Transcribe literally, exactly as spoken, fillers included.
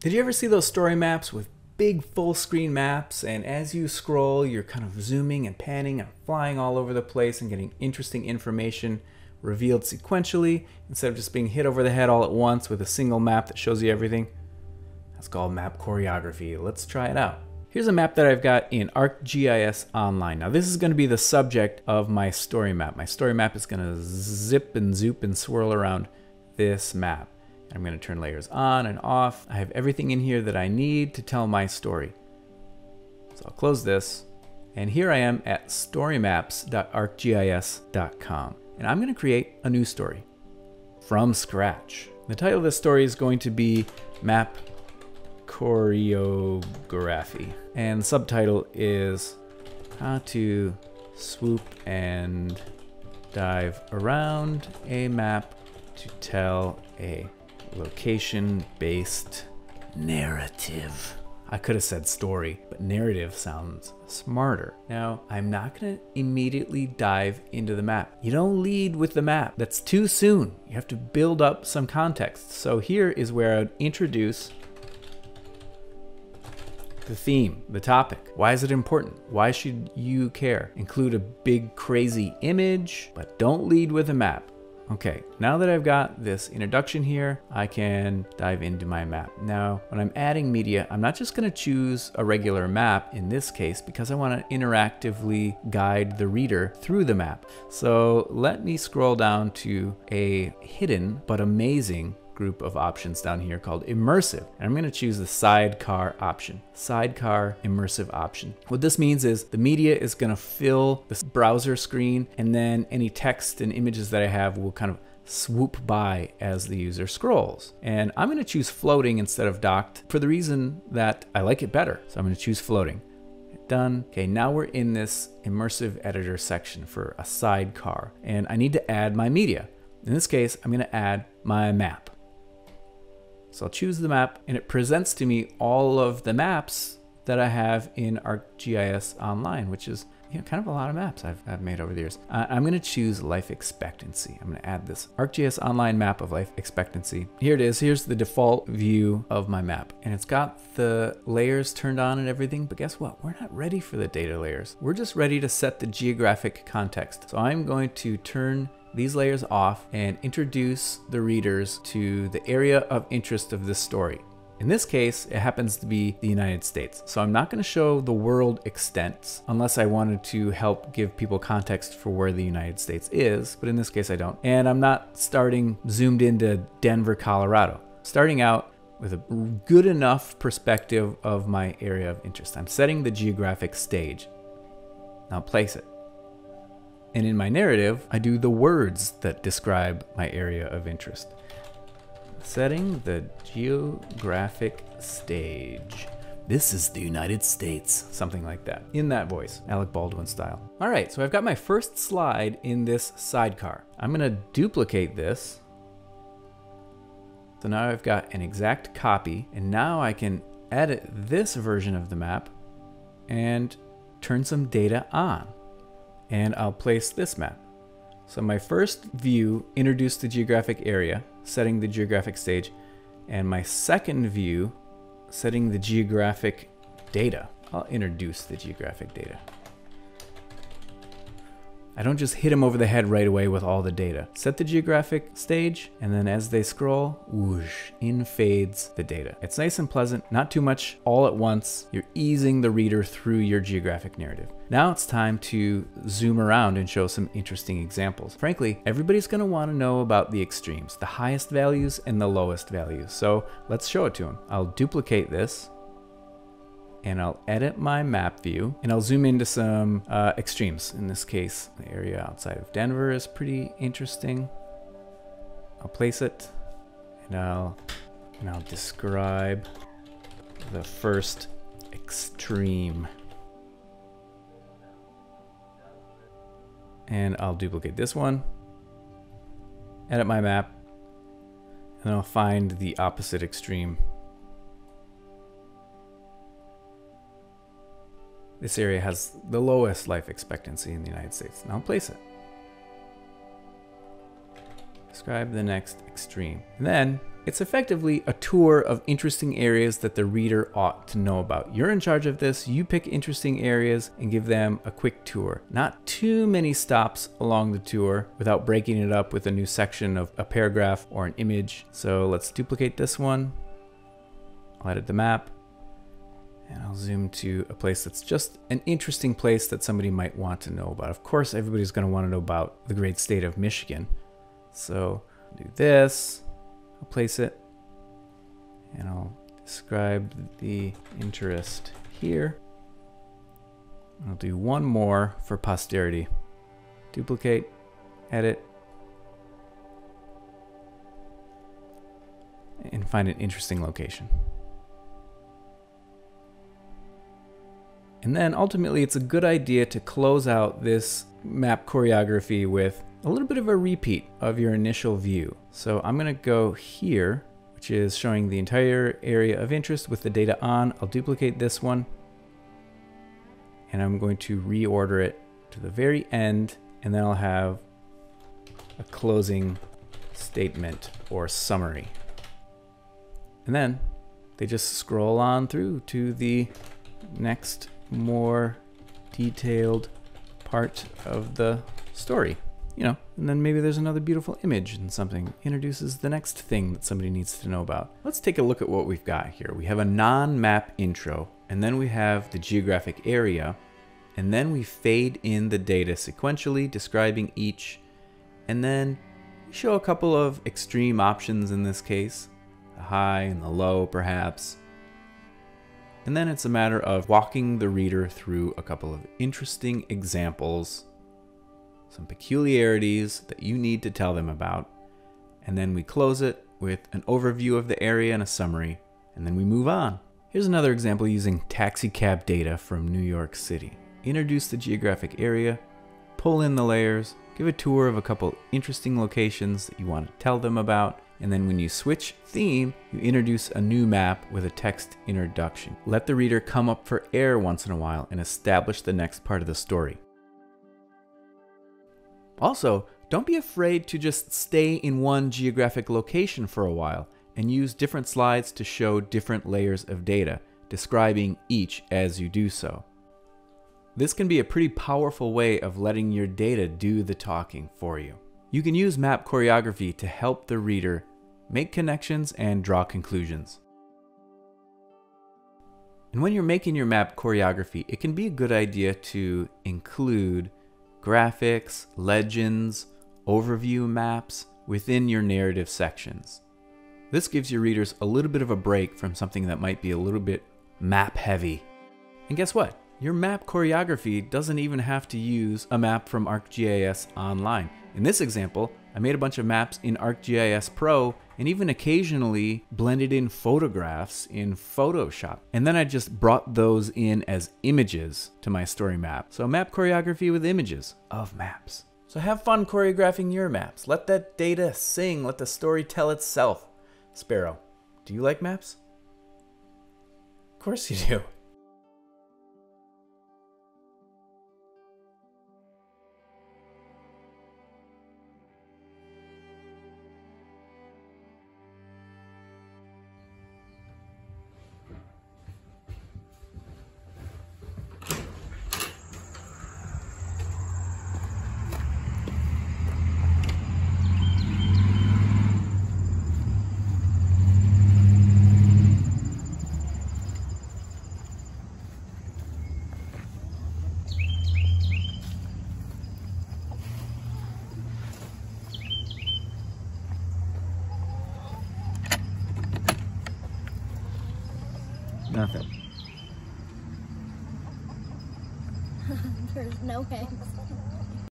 Did you ever see those story maps with big full screen maps, and as you scroll you're kind of zooming and panning and flying all over the place and getting interesting information revealed sequentially instead of just being hit over the head all at once with a single map that shows you everything? That's called map choreography. Let's try it out. Here's a map that I've got in ArcGIS Online. Now this is going to be the subject of my story map. My story map is going to zip and zoop and swirl around this map. I'm going to turn layers on and off. I have everything in here that I need to tell my story. So I'll close this. And here I am at story maps dot arc gis dot com. And I'm going to create a new story from scratch. The title of this story is going to be Map Choreography. And the subtitle is How to Swoop and Dive Around a Map to Tell a Location-Based Narrative. I could have said story, but narrative sounds smarter. Now, I'm not going to immediately dive into the map. You don't lead with the map. That's too soon. You have to build up some context. So here is where I'd introduce the theme, the topic. Why is it important? Why should you care? Include a big crazy image, but don't lead with a map. Okay, now that I've got this introduction here, I can dive into my map. Now, when I'm adding media, I'm not just going to choose a regular map in this case because I want to interactively guide the reader through the map. So let me scroll down to a hidden but amazing group of options down here called immersive. And I'm going to choose the sidecar option. Sidecar immersive option. What this means is the media is going to fill this browser screen, and then any text and images that I have will kind of swoop by as the user scrolls. And I'm going to choose floating instead of docked for the reason that I like it better. So I'm going to choose floating. Done. Okay, now we're in this immersive editor section for a sidecar, and I need to add my media. In this case, I'm going to add my map. So I'll choose the map, and it presents to me all of the maps that I have in ArcGIS Online, which is, you know, kind of a lot of maps I've, I've made over the years. Uh, I'm going to choose life expectancy. I'm going to add this ArcGIS Online map of life expectancy. Here it is. Here's the default view of my map, and it's got the layers turned on and everything. But guess what? We're not ready for the data layers. We're just ready to set the geographic context. So I'm going to turn these layers off and introduce the readers to the area of interest of this story. In this case, it happens to be the United States. So I'm not going to show the world extents unless I wanted to help give people context for where the United States is, but in this case I don't. And I'm not starting zoomed into Denver, Colorado. Starting out with a good enough perspective of my area of interest. I'm setting the geographic stage. Now place it. And in my narrative, I do the words that describe my area of interest. Setting the geographic stage. This is the United States. Something like that. In that voice, Alec Baldwin style. All right, so I've got my first slide in this sidecar. I'm gonna duplicate this. So now I've got an exact copy, and now I can edit this version of the map and turn some data on. And I'll place this map. So my first view introduced the geographic area, setting the geographic stage, and my second view setting the geographic data. I'll introduce the geographic data. I don't just hit them over the head right away with all the data. Set the geographic stage, and then as they scroll, whoosh, in fades the data. It's nice and pleasant, not too much all at once. You're easing the reader through your geographic narrative. Now it's time to zoom around and show some interesting examples. Frankly, everybody's gonna wanna know about the extremes, the highest values and the lowest values. So let's show it to them. I'll duplicate this, and I'll edit my map view, and I'll zoom into some uh, extremes. In this case, the area outside of Denver is pretty interesting. I'll place it, and I'll, and I'll describe the first extreme. And I'll duplicate this one, edit my map, and then I'll find the opposite extreme. This area has the lowest life expectancy in the United States. Now place it. describe the next extreme. And then it's effectively a tour of interesting areas that the reader ought to know about. You're in charge of this. You pick interesting areas and give them a quick tour. Not too many stops along the tour without breaking it up with a new section of a paragraph or an image. So let's duplicate this one. I'll edit the map. And I'll zoom to a place that's just an interesting place that somebody might want to know about. Of course, everybody's going to want to know about the great state of Michigan. So I'll do this. I'll place it, and I'll describe the interest here. I'll do one more for posterity. Duplicate, edit, and find an interesting location. And then ultimately, it's a good idea to close out this map choreography with a little bit of a repeat of your initial view. So I'm going to go here, which is showing the entire area of interest with the data on. I'll duplicate this one, and I'm going to reorder it to the very end, and then I'll have a closing statement or summary. And then they just scroll on through to the next more detailed part of the story. You know, and then maybe there's another beautiful image and something introduces the next thing that somebody needs to know about. Let's take a look at what we've got here. We have a non-map intro, and then we have the geographic area, and then we fade in the data sequentially, describing each, and then we show a couple of extreme options in this case, the high and the low perhaps. And then it's a matter of walking the reader through a couple of interesting examples, some peculiarities that you need to tell them about, and then we close it with an overview of the area and a summary, and then we move on. Here's another example using taxi cab data from New York City. Introduce the geographic area, pull in the layers, give a tour of a couple interesting locations that you want to tell them about, and then when you switch theme, you introduce a new map with a text introduction. Let the reader come up for air once in a while and establish the next part of the story. Also, don't be afraid to just stay in one geographic location for a while and use different slides to show different layers of data, describing each as you do so. This can be a pretty powerful way of letting your data do the talking for you. You can use map choreography to help the reader make connections and draw conclusions. And when you're making your map choreography, it can be a good idea to include graphics, legends, overview maps within your narrative sections. This gives your readers a little bit of a break from something that might be a little bit map heavy. And guess what? Your map choreography doesn't even have to use a map from ArcGIS Online. In this example, I made a bunch of maps in ArcGIS Pro and even occasionally blended in photographs in Photoshop. And then I just brought those in as images to my story map. So map choreography with images of maps. So have fun choreographing your maps. Let that data sing, let the story tell itself. Sparrow, do you like maps? Of course you do. Nothing. There's no eggs.